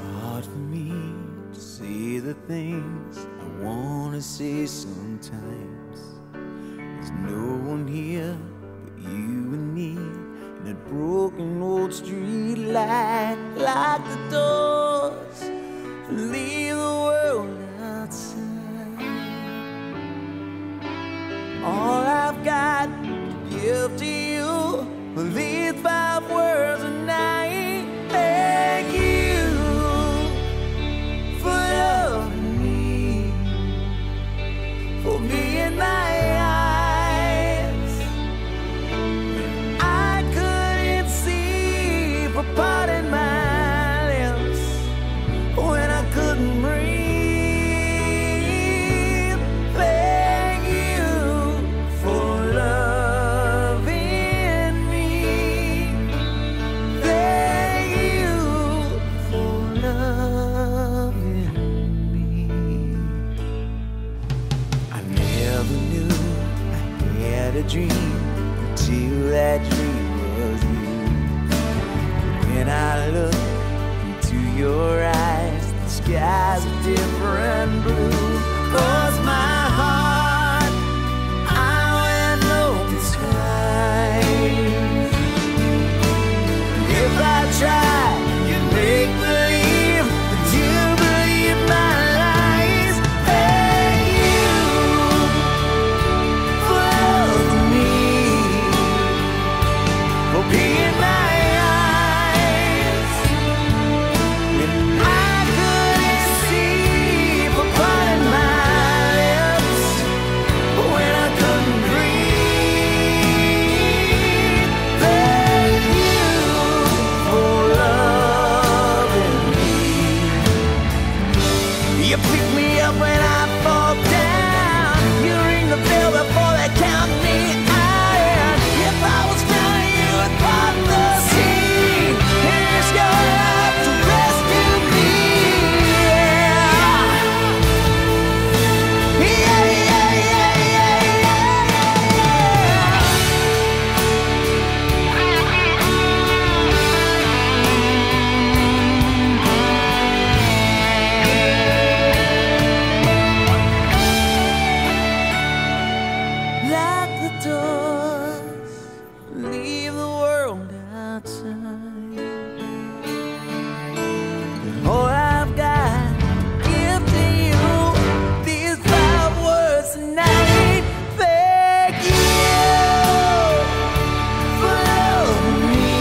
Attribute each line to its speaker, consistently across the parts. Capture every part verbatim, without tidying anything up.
Speaker 1: hard for me to say the things I wanna say sometimes. There's no one here but you and me, and that broken old street light. Lock the doors, leave the world outside. All I've got to give to you are these five words a night. Thank you for loving me, for being my eyes. I couldn't see, for parting my lips when I couldn't breathe. Thank you for loving me. Thank you for loving me. I never knew I had a dream until that dream was you. When I look into your eyes, the skies are different blue. 'Cause my heart, I went open skies. If I tried, you'd make believe that you believe my lies. Thank you for loving me, for being my eyes. When I couldn't see, for parting my lips when I couldn't breathe. Thank you for loving me. You pick me up when I fall down. You ring the bell before they count me out. If I was drowning, you would part the sea. Here's your love to rescue me. Yeah, yeah, yeah, yeah, yeah, lock the doors, leave the world outside. All I've got to give to you, these five words tonight. Thank you for loving me,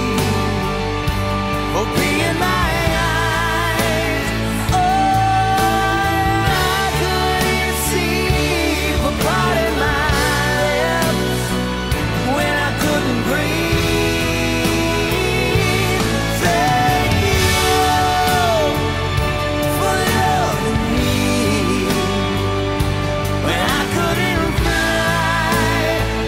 Speaker 1: for being my eyes. Oh, I couldn't see, for parting my lips when I couldn't breathe. Thank you for loving me when I couldn't fly.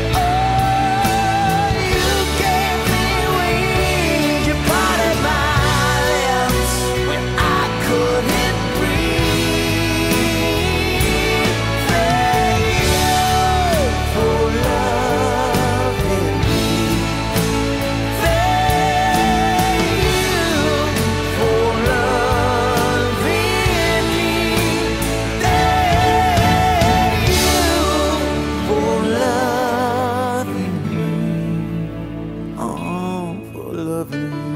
Speaker 1: Oh, you gave me wings, you parted my lips when I couldn't breathe. Thank you for loving me. Thank you for loving me. Thank you for loving me. Oh, for loving me.